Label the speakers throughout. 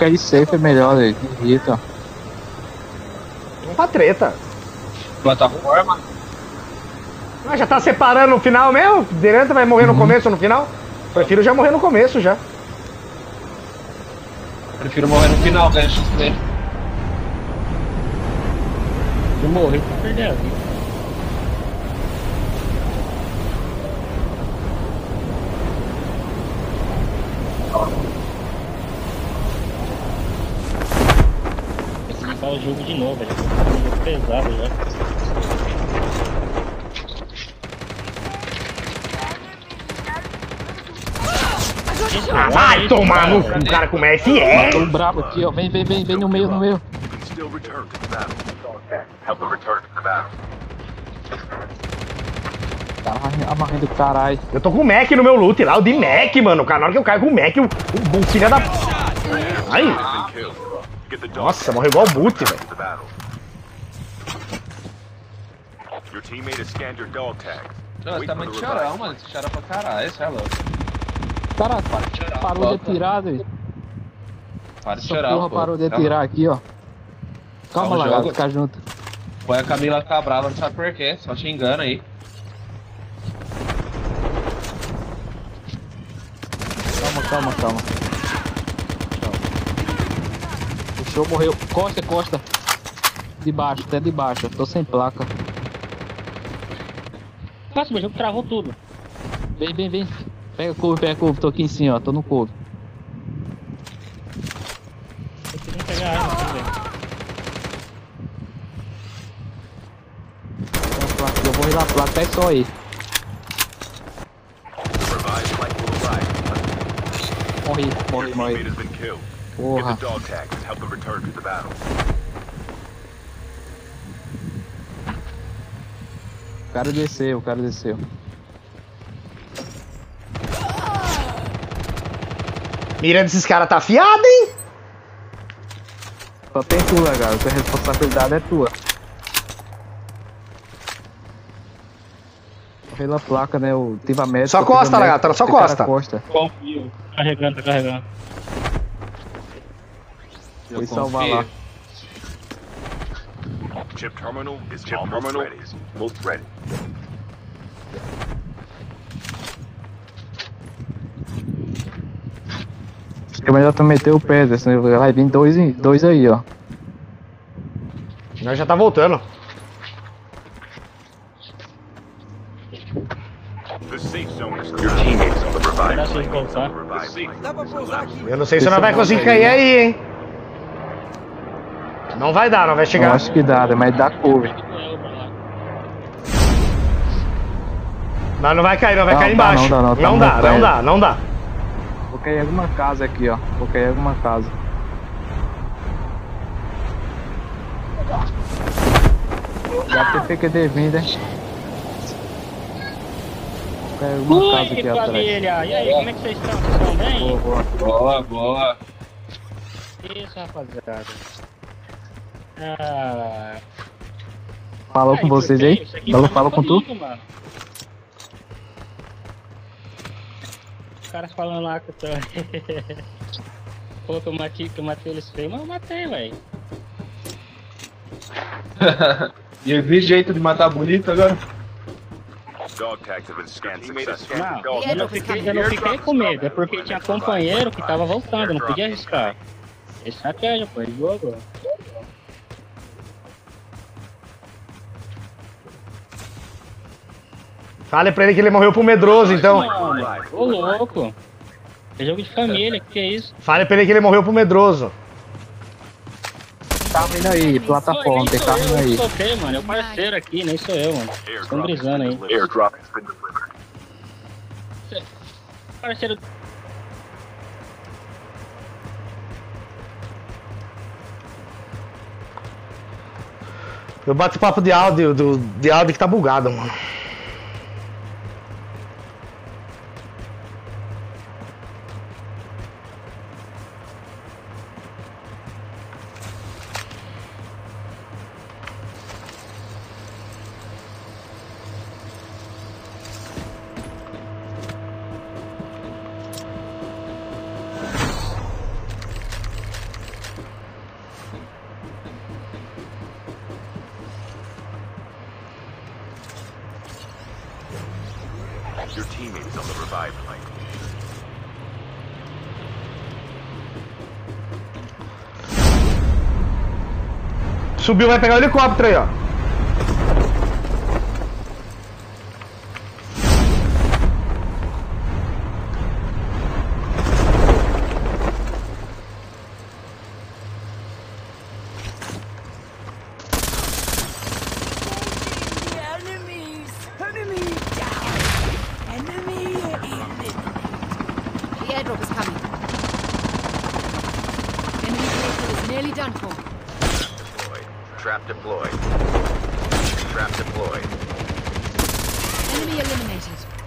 Speaker 1: que aí safe é melhor, velho. Irrita.
Speaker 2: Não tá treta.
Speaker 3: Plataforma.
Speaker 2: Mas já tá separando no final mesmo? Direto vai morrer no começo ou no final? Prefiro já morrer no começo já.
Speaker 3: Prefiro morrer no final, ganha XP.
Speaker 4: Eu morri pra perder a vida. Preciso limpar o jogo de novo, velho. Tá ficando muito pesado já.
Speaker 2: Ah, vai tomar no cu, cara com FS.
Speaker 1: Matou o brabo aqui, ó. Vem no meio, no meio. Tá amarrando o caralho.
Speaker 2: Eu tô com o Mac no meu loot lá, o de Mac, mano. Cara, na hora que eu caio com o Mac, o filho da... Ai. Nossa, morreu igual o boot, velho.
Speaker 3: Não, você tá muito chorão, mano. Você chora pra caralho, você é louco.
Speaker 1: Caralho,
Speaker 3: Para de chorar.
Speaker 1: parou de atirar, velho.
Speaker 3: Para de
Speaker 1: Essa
Speaker 3: chorar,
Speaker 1: porra
Speaker 3: pô.
Speaker 1: parou de atirar aqui, ó. Calma,
Speaker 3: Calma,
Speaker 1: lagarto,
Speaker 3: jogo.
Speaker 1: fica junto.
Speaker 3: Põe a Camila ficar brava, não sabe por quê. Só te engana aí.
Speaker 1: Calma. O show morreu. Costa. Debaixo, até debaixo. Eu tô sem placa.
Speaker 4: Nossa, meu jogo travou tudo.
Speaker 1: Vem. Pega curva. Tô aqui em cima, ó. Tô no curvo.
Speaker 4: Eu queria pegar a arma aqui, velho.
Speaker 1: Eu vou ir lá, placa é só aí. Morri. Porra. O cara desceu.
Speaker 2: Mira desses caras tá afiada, hein?
Speaker 1: Só tem tu, legal. A responsabilidade é tua. Pela placa, né? Eu tive a médica.
Speaker 2: Só costa, lagarto, só costa.
Speaker 4: Confio. Tá carregando.
Speaker 1: Fui salvar lá.
Speaker 5: Chip terminal is almost ready.
Speaker 1: Acho que é melhor tu meter o pé, senão vai vir dois aí, ó.
Speaker 2: Nós já tá voltando.
Speaker 5: The safe zone is your teammates on the revive
Speaker 4: Graças a
Speaker 5: plane.
Speaker 4: Deus, tá?
Speaker 5: The safe
Speaker 2: Eu não sei se nós vai conseguir cair aí, hein? Não vai dar, não vai
Speaker 1: Eu
Speaker 2: chegar.
Speaker 1: acho que dá, mas dá curva.
Speaker 2: Mas não vai cair, não vai
Speaker 1: Não,
Speaker 2: cair
Speaker 1: dá,
Speaker 2: embaixo.
Speaker 1: não dá, tá
Speaker 2: Não dá,
Speaker 1: muito
Speaker 2: não
Speaker 1: perto.
Speaker 2: dá, não dá.
Speaker 1: Vou cair em alguma casa aqui, ó. Já tem PQD vindo, hein? Vou cair em alguma casa
Speaker 4: Ui,
Speaker 1: aqui atrás.
Speaker 4: família! E aí, como é que vocês estão? Vocês estão bem?
Speaker 3: Boa.
Speaker 4: Isso, rapaziada. Ah...
Speaker 1: Falou com vocês aí? Falou com tu?
Speaker 4: Mano. Os caras falando lá que eu tô... Pô, que eu matei eles feio, mas eu matei, velho.
Speaker 3: E existe jeito de matar bonito agora?
Speaker 5: Dog tags have been scanned
Speaker 4: Não,
Speaker 5: successfully.
Speaker 4: eu não fiquei com medo, é porque tinha companheiro que tava voltando, eu não podia arriscar. Estratégia, pô, é jogo.
Speaker 2: Fale pra ele que ele morreu pro medroso, então.
Speaker 4: Mano, ô louco. É jogo de família, que é isso?
Speaker 2: Fale pra ele que ele morreu pro medroso.
Speaker 1: Tá vindo aí, plataforma, tem carro vindo aí.
Speaker 4: Eu toquei, mano, é o parceiro aqui, nem sou eu, mano. Estão brisando aí.
Speaker 5: Airdrop has been delivered.
Speaker 4: Parceiro.
Speaker 2: Eu bato papo de áudio, de áudio que tá bugado, mano.
Speaker 5: Your teammate is on the revive flight.
Speaker 2: Subiu, vai pegar o helicóptero aí, ó.
Speaker 6: The airdrop is coming. Enemy vehicle is nearly done for.
Speaker 5: Deployed. Trap deployed. Trap deployed.
Speaker 6: Enemy eliminated.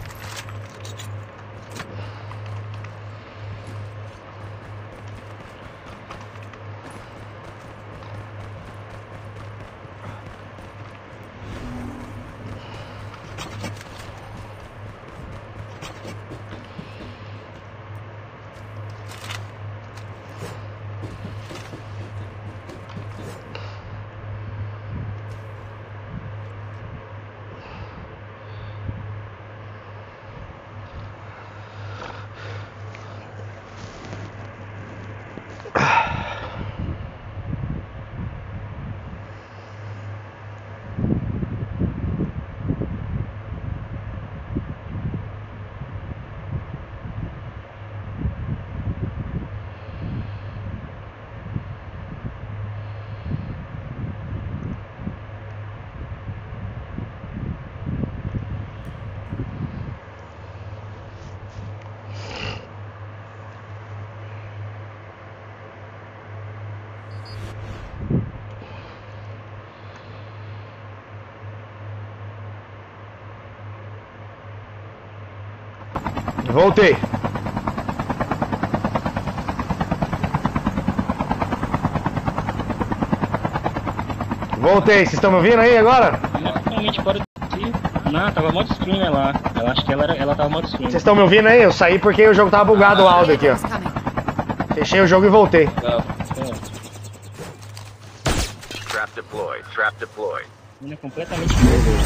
Speaker 2: Voltei. Voltei, vocês estão me ouvindo aí agora?
Speaker 4: Totalmente fora do stream. Não, tava modo stream ela. Eu acho que ela tava modo stream.
Speaker 2: Vocês estão me ouvindo aí? Eu saí porque o jogo tava bugado o áudio aqui, ó.
Speaker 6: Airdrop is coming.
Speaker 2: Fechei o jogo e voltei.
Speaker 5: Trap deployed. Trap deployed.
Speaker 4: É completamente verde.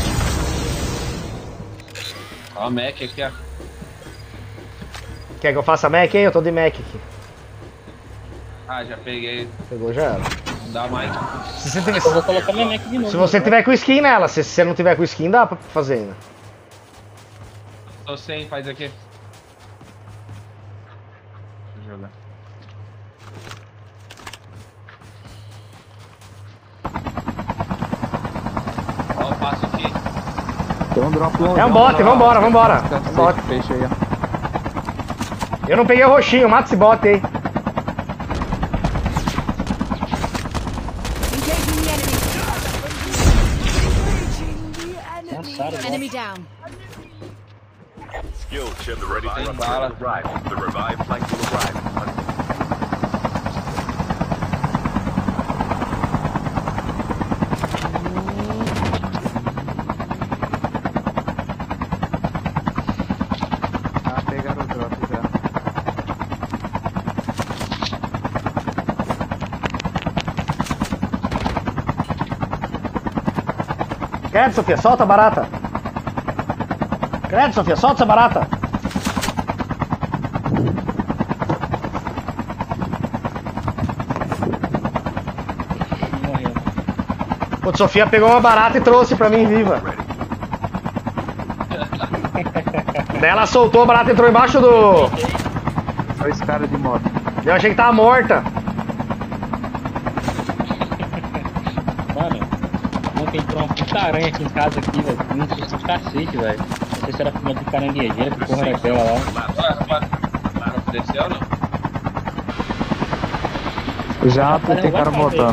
Speaker 3: Ó, o Mac aqui, ó.
Speaker 2: Quer que eu faça Mac aí? Eu tô de Mac aqui.
Speaker 3: Ah, já peguei.
Speaker 2: Pegou, já era.
Speaker 3: Não dá mais.
Speaker 2: Se você tiver,
Speaker 4: Eu vou colocar minha Mac de novo.
Speaker 2: se você tiver com skin nela, se você não tiver com skin, dá pra fazer ainda.
Speaker 3: Tô sem, faz aqui. Deixa eu jogar. Ó, eu passo aqui.
Speaker 1: Tem um drop longe.
Speaker 2: É um bot, vambora, vambora. Bot.
Speaker 1: Fecha aí, ó.
Speaker 2: Eu não peguei o roxinho, mata esse bot aí.
Speaker 6: Engaging the enemy.
Speaker 4: Cansaram,
Speaker 6: Enemy down.
Speaker 5: Skill chip ready to
Speaker 3: Tem bala.
Speaker 5: arrive. The revive flight will arrive.
Speaker 1: Ah, pegaram o drop já.
Speaker 2: Credo, Sofia, solta a barata. Credo, Sofia, solta essa barata.
Speaker 4: Morreu.
Speaker 2: Pô, Sofia pegou uma barata e trouxe pra mim viva. Daí ela soltou, a barata entrou embaixo do...
Speaker 1: Dois caras de moto.
Speaker 2: Eu achei que tava morta.
Speaker 4: Mano, ontem entrou uma puta aranha aqui em casa aqui, velho. Me assustou do cacete, velho. Não sei se era filma de caranguejeira, que porra era aquela lá.
Speaker 3: Desceu ou não?
Speaker 1: Já tem cara voltando.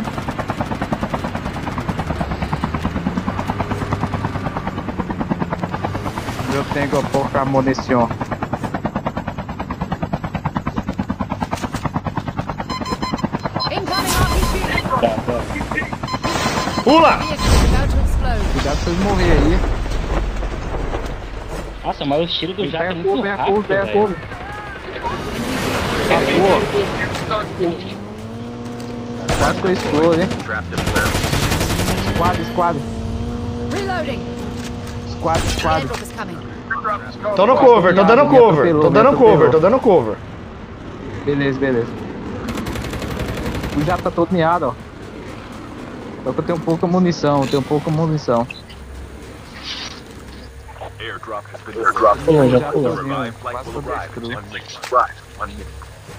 Speaker 1: Eu tenho pouca munição.
Speaker 6: Incoming RPG.
Speaker 4: Tá, tá.
Speaker 2: Pula!
Speaker 6: Vehicle is about to explode.
Speaker 1: Cuidado pra vocês morrerem aí.
Speaker 4: Nossa, mas o tiro do jato é
Speaker 1: Vem a
Speaker 4: muito
Speaker 1: curva, vem a
Speaker 4: rápido,
Speaker 1: curva, vem a
Speaker 4: velho.
Speaker 1: curva. Quase que eu explodo, hein?
Speaker 5: Trap deployed.
Speaker 1: Squad, squad.
Speaker 6: Reloading.
Speaker 1: Squad,
Speaker 6: The
Speaker 1: squad.
Speaker 6: airdrop is coming.
Speaker 2: Tô no cover, tô dando cover, tô dando cover, tô dando cover.
Speaker 1: Beleza, beleza. O jato tá todo miado, ó. Só que eu tenho pouca munição,
Speaker 5: Airdrop has been
Speaker 4: Pulou, já
Speaker 1: Já
Speaker 4: pulou.
Speaker 1: tô
Speaker 5: Revived
Speaker 1: vindo,
Speaker 5: flight
Speaker 1: quase
Speaker 5: will
Speaker 1: tô
Speaker 5: arrive in
Speaker 1: destruído.
Speaker 5: 1 minute. 1 minute.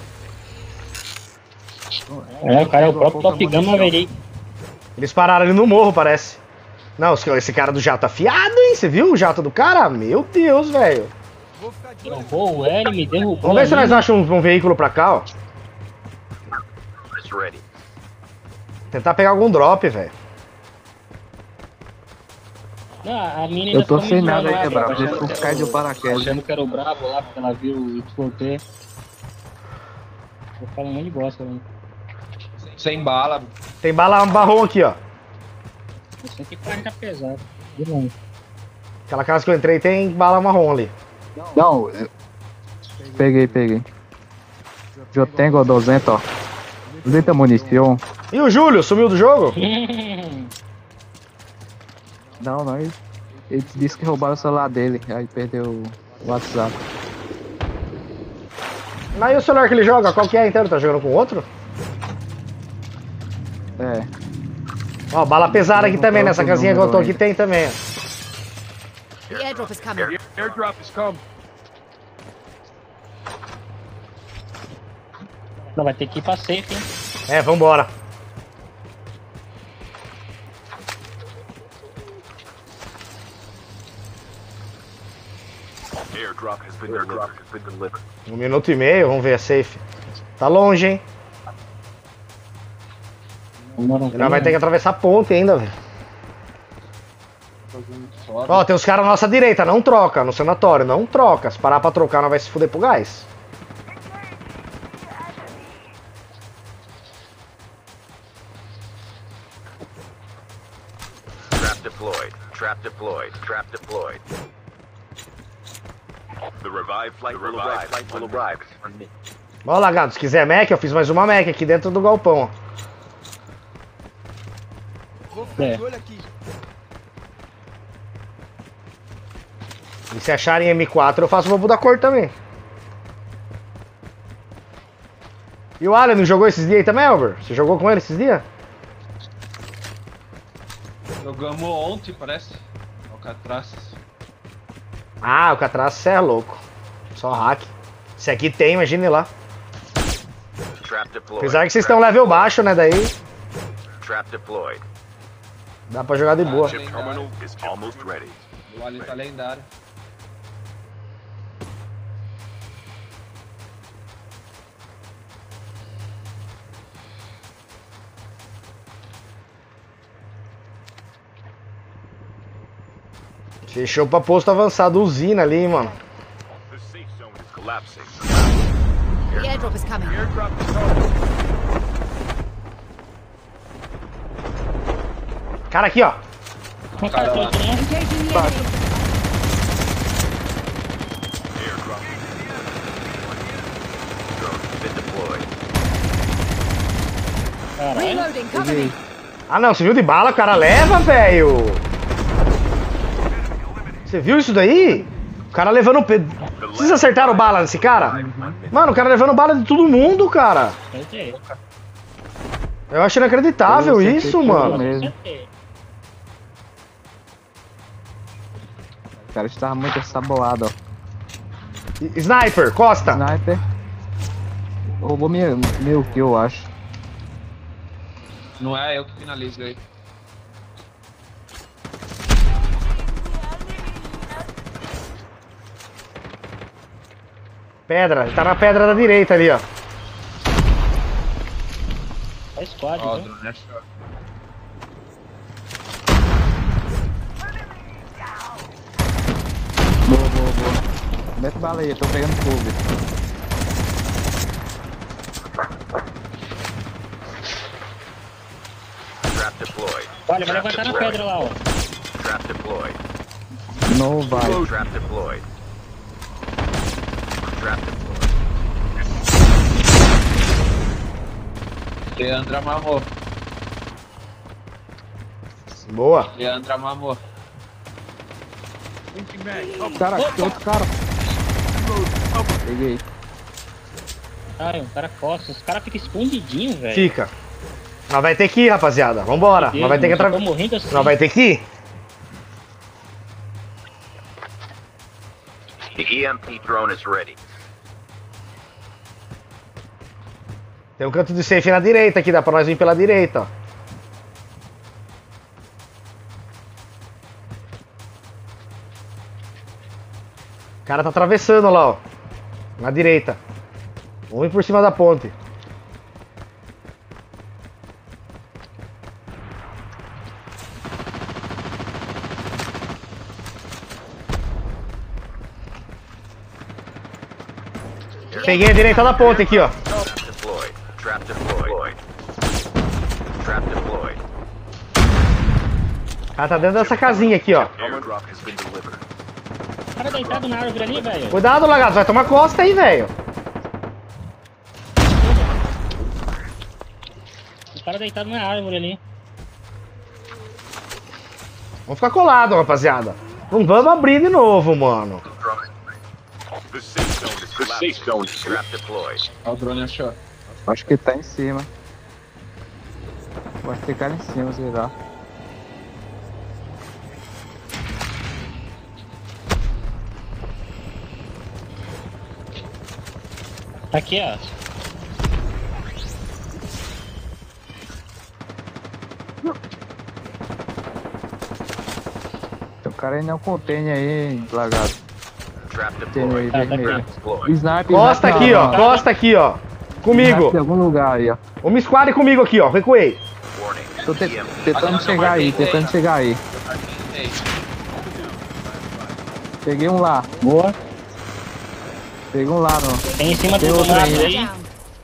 Speaker 4: É, o cara é o próprio Top Gun Maverick.
Speaker 2: Eles pararam ali no morro, parece. Não, esse cara do jato afiado, hein? Você viu o jato do cara? Meu Deus, velho.
Speaker 4: Derrubou o L, me derrubou.
Speaker 2: Vamos ver se nós achamos um veículo pra cá, ó.
Speaker 5: It's ready.
Speaker 2: Tentar pegar algum drop, velho.
Speaker 4: Não, a mina
Speaker 1: Eu
Speaker 4: ainda
Speaker 1: tô
Speaker 4: ficou
Speaker 1: sem
Speaker 4: me
Speaker 1: nada
Speaker 4: zoando
Speaker 1: aí,
Speaker 4: lá,
Speaker 1: Bravo.
Speaker 4: achando
Speaker 1: Deixa eu
Speaker 4: que
Speaker 1: ficar de
Speaker 4: era o-
Speaker 1: paraquedas.
Speaker 4: Achando que era o brabo lá, porque ela viu o explotei. Tô falando um monte de bosta, né?
Speaker 3: Sem bala.
Speaker 2: Tem bala marrom aqui, ó.
Speaker 4: 140 pesado. De longe.
Speaker 2: Aquela casa que eu entrei tem bala marrom ali.
Speaker 1: Não, peguei. Eu tenho 200, ó. 200 munição.
Speaker 2: E o Júlio, sumiu do jogo?
Speaker 1: Não, ele disse que roubaram o celular dele, aí perdeu o WhatsApp.
Speaker 2: Mas e o celular que ele joga? Qual que é então? Ele tá jogando com outro?
Speaker 1: É,
Speaker 2: Ó, bala pesada aqui também, nessa casinha que eu tô aqui tem também, ó.
Speaker 6: The airdrop is coming.
Speaker 3: Airdrop is coming.
Speaker 4: Não, vai ter que ir pra safe, hein?
Speaker 2: É, vambora.
Speaker 5: Airdrop has been delivered.
Speaker 2: 1 minuto e meio, vamos ver a safe. Tá longe, hein? Ainda vai ter que atravessar a ponte ainda, velho. Ó, tem os caras à nossa direita, não troca no sanatório, não troca. Se parar pra trocar, nós vai se fuder pro gás.
Speaker 5: Trap deployed. Trap deployed. Trap deployed. The revived flight will arrive.
Speaker 2: Ó, Lagado, se quiser Mac, eu fiz mais uma Mac aqui dentro do galpão, ó.
Speaker 4: É.
Speaker 2: E se acharem M4, eu faço o bobo da cor também. E o Alan não jogou esses dias aí também, Elber? Você jogou com ele esses dias?
Speaker 3: Jogamos ontem, parece. Alcatraz.
Speaker 2: Ah, o Catraz é louco. Só hack. Esse aqui tem, imagine lá.
Speaker 5: Trap deployed.
Speaker 2: Apesar que vocês estão level baixo, né, daí
Speaker 5: Trap deployed.
Speaker 2: dá pra jogar de boa.
Speaker 5: Chip terminal is almost ready.
Speaker 3: O Ali tá lendário.
Speaker 2: Fechou pra posto avançado, usina ali, hein, mano.
Speaker 5: The safe zone is collapsing.
Speaker 6: The airdrop is coming.
Speaker 3: Airdrop is coming.
Speaker 2: Cara aqui, ó.
Speaker 4: Um cara
Speaker 3: Cara lá.
Speaker 4: aqui, né?
Speaker 6: Engaging the enemy.
Speaker 5: Airdrop. Drone has been deployed.
Speaker 4: Caralho.
Speaker 6: Reloading, cover me.
Speaker 2: Ah, não, você viu de bala? O cara leva, velho. Você viu isso daí? O cara levando... Vocês acertaram bala nesse cara? Mano, o cara levando bala de todo mundo, cara.
Speaker 4: Acertei.
Speaker 2: Eu acho inacreditável
Speaker 1: Eu acertei
Speaker 2: isso,
Speaker 1: tudo
Speaker 2: mano.
Speaker 1: mesmo.
Speaker 4: Acertei.
Speaker 1: O cara estava muito saboado, ó.
Speaker 2: Sniper, Costa.
Speaker 1: Sniper. Roubou meu kill, eu acho.
Speaker 3: Não é eu que finalizo aí.
Speaker 2: Pedra, ele tá na pedra da direita ali, ó.
Speaker 4: É squad,
Speaker 3: Ó, o
Speaker 4: então.
Speaker 3: drone achou.
Speaker 1: Boa. Mete bala aí, eu tô pegando fogo.
Speaker 5: Trap deployed.
Speaker 4: Olha, vai levantar na pedra lá, ó.
Speaker 5: Trap deployed.
Speaker 1: Não vai.
Speaker 5: Trap deployed. Trap deployed.
Speaker 3: Leandra mamou.
Speaker 2: Boa.
Speaker 3: Leandra mamou.
Speaker 1: Cara, tem outro cara. Peguei.
Speaker 4: Ai, o cara costa. Os caras ficam escondidinhos, velho.
Speaker 2: Fica. Nós vai ter que ir, rapaziada. Vambora. Nós vai ter que
Speaker 4: Eu tô morrendo assim.
Speaker 2: Nós vai ter que ir.
Speaker 5: The EMP drone is ready.
Speaker 2: Tem um canto de safe na direita aqui, dá pra nós vir pela direita, ó. O cara tá atravessando lá, ó. Na direita. Vamos ir por cima da ponte. Peguei a direita da ponte aqui, ó.
Speaker 5: Deployed. Trap deployed. Trap deployed.
Speaker 2: O cara tá dentro dessa casinha aqui, ó.
Speaker 5: Airdrop has been delivered.
Speaker 4: O cara deitado na árvore ali, velho.
Speaker 2: Cuidado, lagarto. Vai tomar costa aí, velho.
Speaker 4: O cara deitado na árvore ali.
Speaker 2: Vamos ficar colado, rapaziada. Não vamos abrir de novo, mano.
Speaker 5: The safe zone is trap deployed.
Speaker 3: Ó, o drone achou.
Speaker 1: Acho que tá em cima. Pode ter cara em cima, sei lá.
Speaker 4: Aqui, ó.
Speaker 1: Tem um cara aí no container aí, lagado.
Speaker 5: Trap
Speaker 1: Container aí,
Speaker 5: deployed.
Speaker 1: vermelho.
Speaker 5: Trap deployed.
Speaker 1: Sniper,
Speaker 2: Costa
Speaker 1: sniper,
Speaker 2: aqui,
Speaker 1: não,
Speaker 2: ó.
Speaker 1: não.
Speaker 2: Costa aqui, ó. Comigo.
Speaker 1: Sniper em algum lugar aí, ó.
Speaker 2: Uma squad comigo aqui, ó. Recuei.
Speaker 5: Warning.
Speaker 1: Tô
Speaker 5: EMP
Speaker 1: tentando chegar aí, tentando chegar aí. Peguei um lá.
Speaker 4: Boa.
Speaker 1: Peguei um lá, não.
Speaker 4: Tem em cima
Speaker 1: Tem
Speaker 4: do
Speaker 1: outro
Speaker 4: lado
Speaker 1: aí.
Speaker 4: aí.
Speaker 6: Down.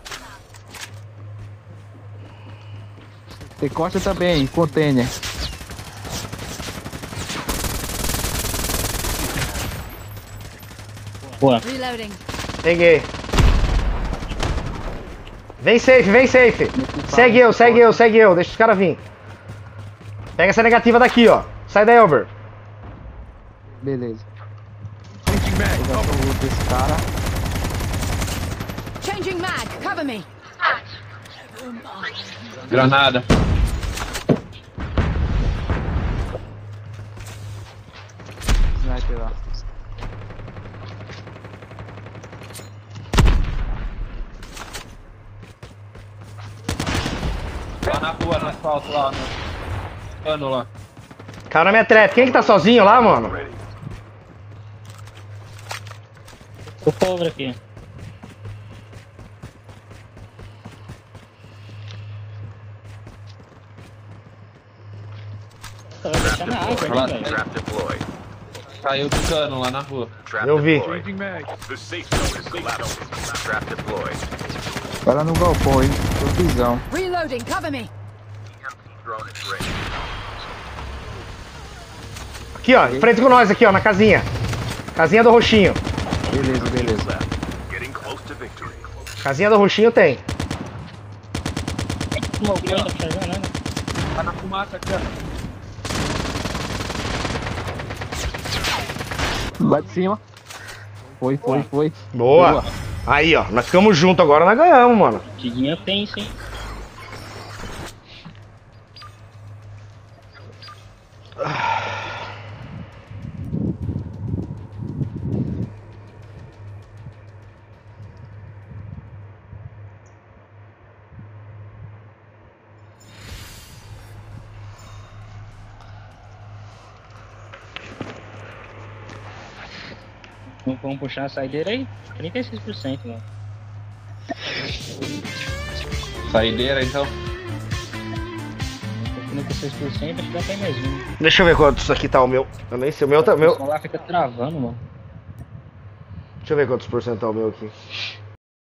Speaker 1: Tem costa também, container.
Speaker 4: Boa.
Speaker 6: Reloading.
Speaker 2: Peguei. Vem safe, vem safe. Segue eu, segue eu, segue eu. Deixa os caras vir. Pega essa negativa daqui, ó. Sai daí, Elber.
Speaker 1: Beleza. Vou dar pro outro desse cara.
Speaker 6: Changing mag. Cover me.
Speaker 3: Granada.
Speaker 1: Sniper lá.
Speaker 3: Lá na rua, no asfalto, lá no cano lá.
Speaker 2: Cara na minha trap. Quem que tá sozinho lá, mano?
Speaker 5: ready.
Speaker 4: O cover aqui. Vai deixar na árvore, né, velho?
Speaker 5: Trap deployed.
Speaker 3: Caiu do cano lá na rua.
Speaker 5: Trap
Speaker 2: Eu vi.
Speaker 5: deployed. The safe zone is collapsing. Trap deployed.
Speaker 1: Vai lá no galpão aí, tô visão.
Speaker 6: Reloading. Cover me.
Speaker 5: EMP drone is ready.
Speaker 2: Aqui, ó. Em frente com nós aqui, ó. Na casinha. Casinha do roxinho.
Speaker 1: Beleza, beleza.
Speaker 5: Left. Getting close to victory.
Speaker 2: Casinha do roxinho tem.
Speaker 4: Não tá enxergando nada.
Speaker 3: Tá na fumaça aqui, ó.
Speaker 1: Lá de cima. Foi.
Speaker 2: Boa. Aí, ó. Nós ficamos juntos agora, nós ganhamos, mano.
Speaker 4: Tiguinha tem, sim. Vamos puxar a saideira aí? 36%, mano.
Speaker 3: Saideira, então.
Speaker 4: 36%, acho que dá até mais um.
Speaker 2: Deixa eu ver quantos aqui tá o meu. Eu nem sei. O meu tá.
Speaker 4: O celular fica travando, mano.
Speaker 2: Deixa eu ver quantos por cento tá o meu aqui.